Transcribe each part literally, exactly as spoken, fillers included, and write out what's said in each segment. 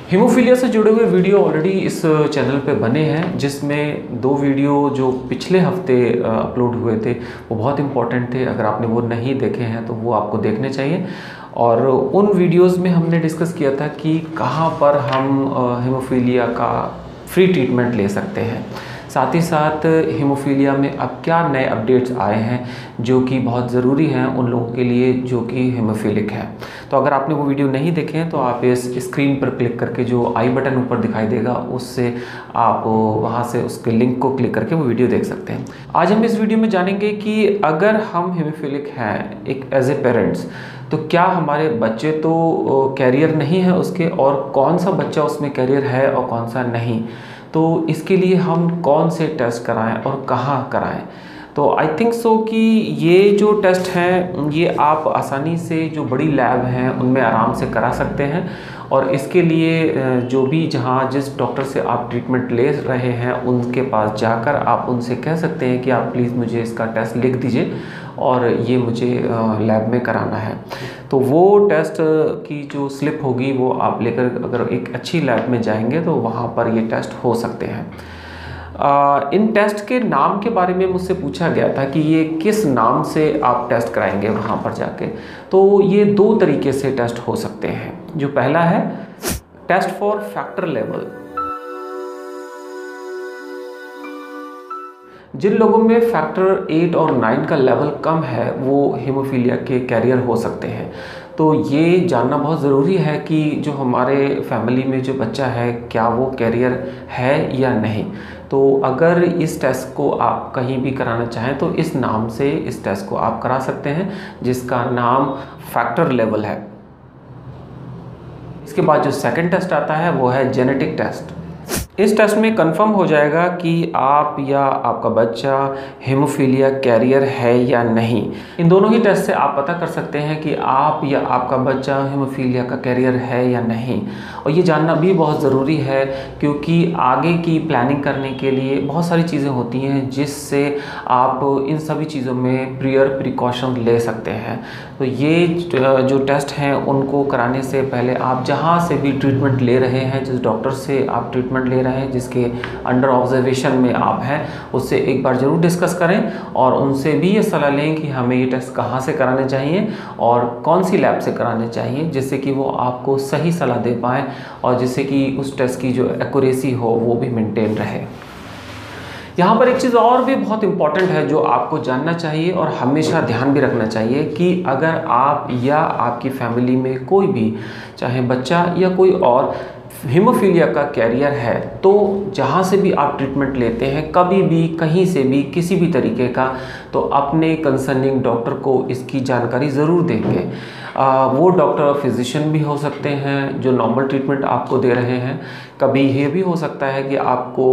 Haemophilia से जुड़े हुए वीडियो ऑलरेडी इस चैनल पे बने हैं, जिसमें दो वीडियो जो पिछले हफ्ते अपलोड हुए थे वो बहुत इंपॉर्टेंट थे। अगर आपने वो नहीं देखे हैं तो वो आपको देखने चाहिए। और उन वीडियोस में हमने डिस्कस किया था कि कहाँ पर हम हीमोफीलिया का फ्री ट्रीटमेंट ले सकते हैं। साथ ही साथ हीमोफीलिया में अब क्या नए अपडेट्स आए हैं जो कि बहुत ज़रूरी हैं उन लोगों के लिए जो कि हीमोफिलिक है। तो अगर आपने वो वीडियो नहीं देखे हैं तो आप इस स्क्रीन पर क्लिक करके जो आई बटन ऊपर दिखाई देगा उससे आप वहाँ से उसके लिंक को क्लिक करके वो वीडियो देख सकते हैं। आज हम इस वीडियो में जानेंगे कि अगर हम हीमोफिलिक हैं एक एज ए पेरेंट्स, तो क्या हमारे बच्चे तो कैरियर नहीं है उसके, और कौन सा बच्चा उसमें कैरियर है और कौन सा नहीं। तो इसके लिए हम कौन से टेस्ट कराएं और कहाँ कराएं। तो आई थिंक सो कि ये जो टेस्ट हैं ये आप आसानी से जो बड़ी लैब हैं उनमें आराम से करा सकते हैं। और इसके लिए जो भी जहाँ जिस डॉक्टर से आप ट्रीटमेंट ले रहे हैं उनके पास जाकर आप उनसे कह सकते हैं कि आप प्लीज़ मुझे इसका टेस्ट लिख दीजिए और ये मुझे लैब में कराना है। तो वो टेस्ट की जो स्लिप होगी वो आप लेकर अगर एक अच्छी लैब में जाएंगे तो वहाँ पर ये टेस्ट हो सकते हैं। आ, इन टेस्ट के नाम के बारे में मुझसे पूछा गया था कि ये किस नाम से आप टेस्ट कराएंगे वहाँ पर जाके। तो ये दो तरीके से टेस्ट हो सकते हैं। जो पहला है टेस्ट फॉर फैक्टर लेवल। जिन लोगों में फैक्टर एट और नाइन का लेवल कम है वो हीमोफीलिया के कैरियर हो सकते हैं। तो ये जानना बहुत ज़रूरी है कि जो हमारे फैमिली में जो बच्चा है क्या वो कैरियर है या नहीं। तो अगर इस टेस्ट को आप कहीं भी कराना चाहें तो इस नाम से इस टेस्ट को आप करा सकते हैं, जिसका नाम फैक्टर लेवल है। इसके बाद जो सेकंड टेस्ट आता है वो है जेनेटिक टेस्ट। इस टेस्ट में कंफर्म हो जाएगा कि आप या आपका बच्चा हीमोफीलिया कैरियर है या नहीं। इन दोनों ही टेस्ट से आप पता कर सकते हैं कि आप या आपका बच्चा हीमोफीलिया का कैरियर है या नहीं। और ये जानना भी बहुत ज़रूरी है क्योंकि आगे की प्लानिंग करने के लिए बहुत सारी चीज़ें होती हैं जिससे आप इन सभी चीज़ों में प्रियर प्रिकॉशन ले सकते हैं। तो ये जो टेस्ट हैं उनको कराने से पहले आप जहाँ से भी ट्रीटमेंट ले रहे हैं, जिस डॉक्टर से आप ट्रीटमेंट ले रहे हैं, जिसके अंडर ऑब्जर्वेशन में आप हैं, उससे एक बार ज़रूर डिस्कस करें और उनसे भी ये सलाह लें कि हमें ये टेस्ट कहाँ से कराने चाहिए और कौन सी लैब से कराने चाहिए, जिससे कि वो आपको सही सलाह दे पाएँ और जिससे कि उस टेस्ट की जो एक्यूरेसी हो वो भी मेंटेन रहे। यहाँ पर एक चीज़ और भी बहुत इम्पॉर्टेंट है जो आपको जानना चाहिए और हमेशा ध्यान भी रखना चाहिए कि अगर आप या आपकी फैमिली में कोई भी, चाहे बच्चा या कोई और, हीमोफीलिया का कैरियर है तो जहाँ से भी आप ट्रीटमेंट लेते हैं, कभी भी कहीं से भी किसी भी तरीके का, तो अपने कंसर्निंग डॉक्टर को इसकी जानकारी ज़रूर देंगे। आ, वो डॉक्टर फिजिशियन भी हो सकते हैं जो नॉर्मल ट्रीटमेंट आपको दे रहे हैं। कभी ये भी हो सकता है कि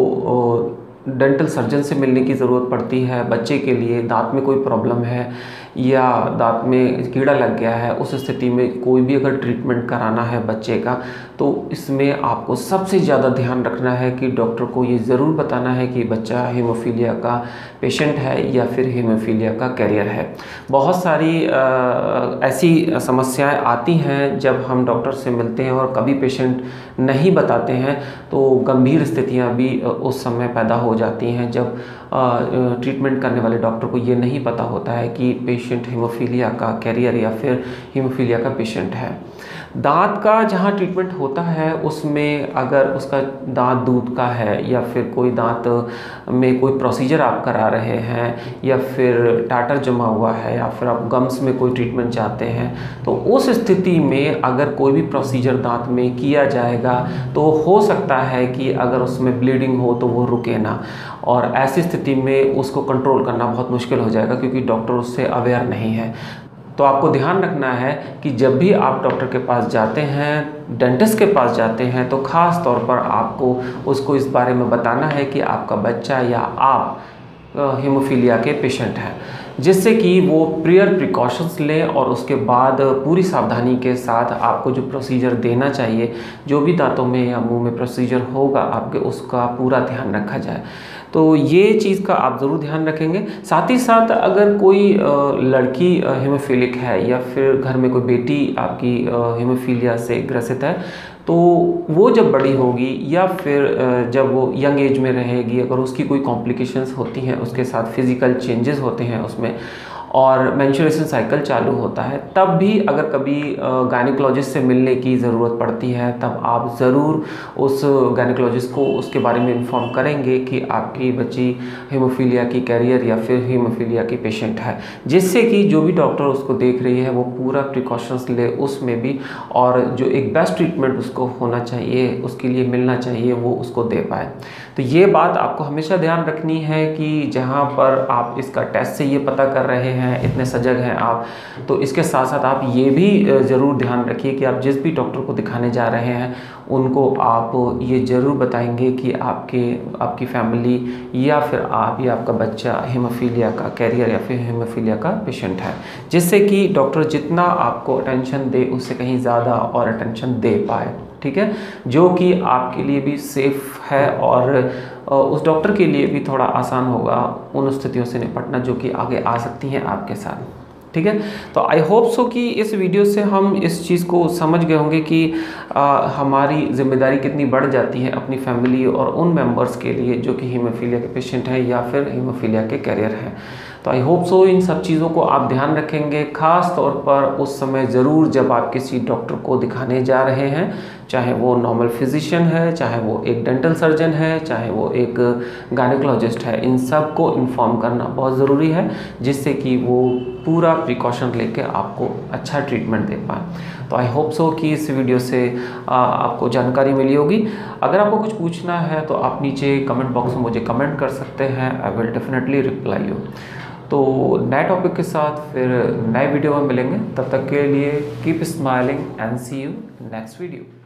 आपको डेंटल सर्जन से मिलने की ज़रूरत पड़ती है बच्चे के लिए, दांत में कोई प्रॉब्लम है या दांत में कीड़ा लग गया है, उस स्थिति में कोई भी अगर ट्रीटमेंट कराना है बच्चे का तो इसमें आपको सबसे ज़्यादा ध्यान रखना है कि डॉक्टर को ये ज़रूर बताना है कि बच्चा हीमोफीलिया का पेशेंट है या फिर हीमोफीलिया का कैरियर है। बहुत सारी आ, ऐसी समस्याएं आती हैं जब हम डॉक्टर से मिलते हैं और कभी पेशेंट नहीं बताते हैं तो गंभीर स्थितियां भी उस समय पैदा हो जाती हैं जब ट्रीटमेंट करने वाले डॉक्टर को ये नहीं पता होता है कि पेशेंट हीमोफीलिया का कैरियर या फिर हीमोफीलिया का पेशेंट है। दांत का जहाँ ट्रीटमेंट होता है उसमें अगर उसका दांत दूध का है या फिर कोई दांत में कोई प्रोसीजर आप करा रहे हैं या फिर टाटर जमा हुआ है या फिर आप गम्स में कोई ट्रीटमेंट चाहते हैं, तो उस स्थिति में अगर कोई भी प्रोसीजर दांत में किया जाएगा तो हो सकता है कि अगर उसमें ब्लीडिंग हो तो वो रुके ना, और ऐसी स्थिति में उसको कंट्रोल करना बहुत मुश्किल हो जाएगा क्योंकि डॉक्टर उससे अवेयर नहीं है। तो आपको ध्यान रखना है कि जब भी आप डॉक्टर के पास जाते हैं, डेंटिस्ट के पास जाते हैं, तो ख़ास तौर पर आपको उसको इस बारे में बताना है कि आपका बच्चा या आप हीमोफीलिया के पेशेंट हैं, जिससे कि वो प्रियर प्रिकॉशंस लें और उसके बाद पूरी सावधानी के साथ आपको जो प्रोसीजर देना चाहिए, जो भी दांतों में या मुंह में प्रोसीजर होगा आपके, उसका पूरा ध्यान रखा जाए। तो तो ये चीज़ का आप ज़रूर ध्यान रखेंगे। साथ ही साथ अगर कोई लड़की हीमोफिलिक है या फिर घर में कोई बेटी आपकी हीमोफीलिया से ग्रसित है, तो वो जब बड़ी होगी या फिर जब वो यंग एज में रहेगी, अगर उसकी कोई कॉम्प्लिकेशंस होती हैं, उसके साथ फिज़िकल चेंजेस होते हैं उसमें और मेंस्ट्रुएशन साइकिल चालू होता है, तब भी अगर कभी गायनेकोलॉजिस्ट से मिलने की ज़रूरत पड़ती है, तब आप ज़रूर उस गायनेकोलॉजिस्ट को उसके बारे में इन्फॉर्म करेंगे कि आपकी बच्ची हीमोफीलिया की कैरियर या फिर हीमोफीलिया की पेशेंट है, जिससे कि जो भी डॉक्टर उसको देख रही है वो पूरा प्रिकॉशंस ले उसमें भी, और जो एक बेस्ट ट्रीटमेंट उसको होना चाहिए, उसके लिए मिलना चाहिए, वो उसको दे पाए। तो ये बात आपको हमेशा ध्यान रखनी है कि जहाँ पर आप इसका टेस्ट से ये पता कर रहे हैं, इतने सजग हैं आप, तो इसके साथ साथ आप ये भी ज़रूर ध्यान रखिए कि आप जिस भी डॉक्टर को दिखाने जा रहे हैं उनको आप ये ज़रूर बताएंगे कि आपके आपकी फैमिली या फिर आप या आपका बच्चा हीमोफीलिया का कैरियर या फिर हीमोफीलिया का पेशेंट है, जिससे कि डॉक्टर जितना आपको अटेंशन दे उससे कहीं ज़्यादा और अटेंशन दे पाए, ठीक है, जो कि आपके लिए भी सेफ़ है और उस डॉक्टर के लिए भी थोड़ा आसान होगा उन स्थितियों से निपटना जो कि आगे आ सकती हैं आपके साथ, ठीक है। तो आई होप सो कि इस वीडियो से हम इस चीज़ को समझ गए होंगे कि आ, हमारी जिम्मेदारी कितनी बढ़ जाती है अपनी फैमिली और उन मेंबर्स के लिए जो कि हीमोफीलिया के पेशेंट हैं या फिर हीमोफीलिया के कैरियर हैं। तो आई होप सो इन सब चीज़ों को आप ध्यान रखेंगे, ख़ास तौर पर उस समय ज़रूर जब आप किसी डॉक्टर को दिखाने जा रहे हैं, चाहे वो नॉर्मल फिजिशियन है, चाहे वो एक डेंटल सर्जन है, चाहे वो एक गायनेकोलॉजिस्ट है, इन सब को इन्फॉर्म करना बहुत ज़रूरी है, जिससे कि वो पूरा प्रिकॉशन लेके आपको अच्छा ट्रीटमेंट दे पाए। तो आई होप सो कि इस वीडियो से आ, आपको जानकारी मिली होगी। अगर आपको कुछ पूछना है तो आप नीचे कमेंट बॉक्स में मुझे कमेंट कर सकते हैं, I will definitely reply you. तो नए टॉपिक के साथ फिर नए वीडियो में मिलेंगे, तब तक के लिए keep smiling and see you next video.